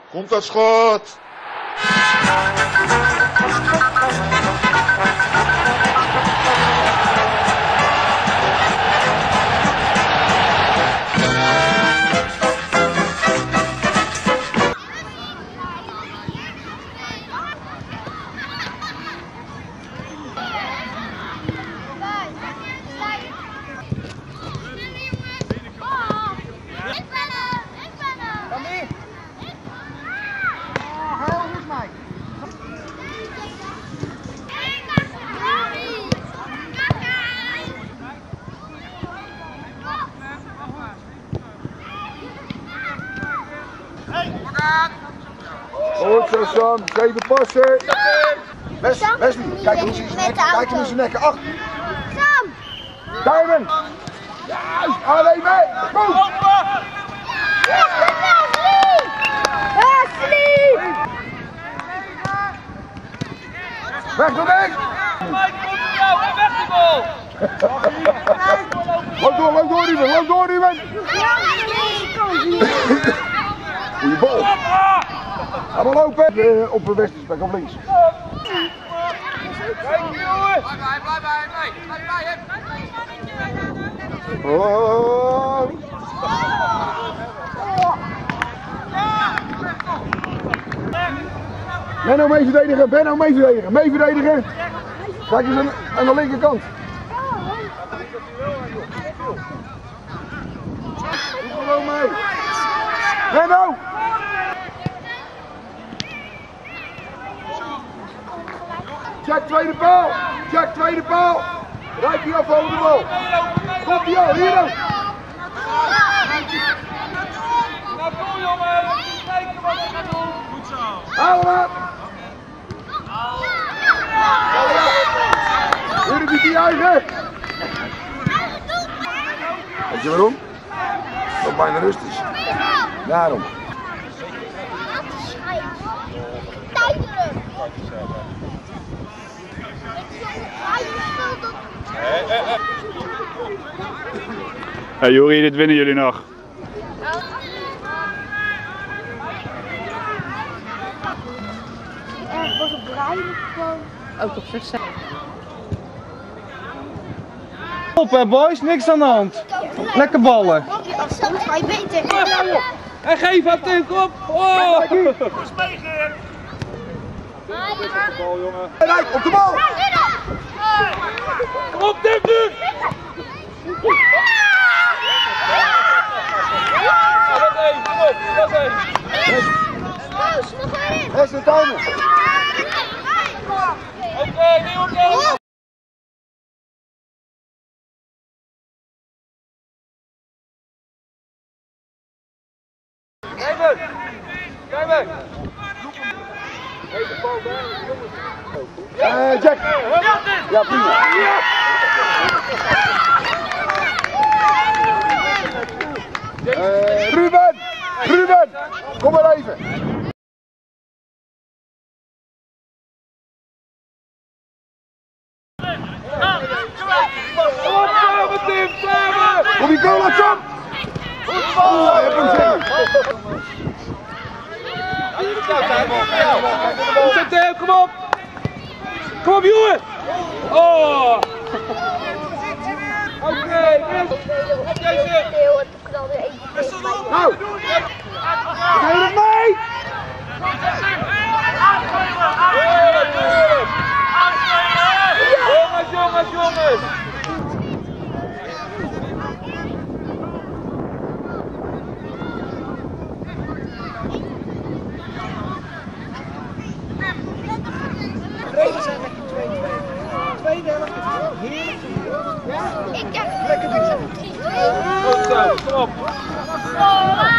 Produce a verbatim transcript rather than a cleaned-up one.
Komt dat schot! Goed zo Sam, zeven passen. Wes, Wesley, kijk hoe ze zijn nekken, kijk hoe ze nekken, acht. Sam! Diamond! Juist, alleen mee! Goed! Wesley! Wesley! Weg door weg! Mike, komt voor jou en weg die bal! Loop door, loop door Ruben, loop door Ruben! Goeie bal! Ga maar lopen! Uh, op de westerspek, op links. Kijk jongen! Blijf bij, blijf bij, blijf bij, blijf bij. Oh. Benno mee verdedigen, Benno mee verdedigen, mee verdedigen. Kijk eens aan, aan de linkerkant. Doe gewoon mee. Benno! Jack tweede paal! Jack tweede paal! Rijd die af over de bal! Komt die al, hier dan! Nou kom jongen! Kijken wat ik ga doen! Goed zo! Haal hem aan! Hier heb je die eigen! Weet je waarom? Dat het bijna rust is. Daarom. Hey Jori, dit winnen jullie nog. Er was op draaien gewoon. Ook op zichzelf. Op hè boys, niks aan de hand. Lekker ballen. Dat ga je beter. En geef het Tim, op! Oh! Rijk, op de bal! Kom op Tim nu! Dat één, kom op, dat één. Koos, nog maar in. Rest de tuinen! Oké, nu op de... Kijk Kijk Uh, Jack! Ja, prima! Uh, Ruben! Ruben! Kom maar even! Kom je cola, Sam! Oh, je hebt hem zin! Goed Tim, kom op! Kom op jongen! Oh! Oké, okay, op deze! Nou! Ga je het mee? Jongens, jongens, jongens! Regen zijn lekker twee twee. Tweede helft is heerlijk. Ik heb Lekker doen. Goed zo, kom op!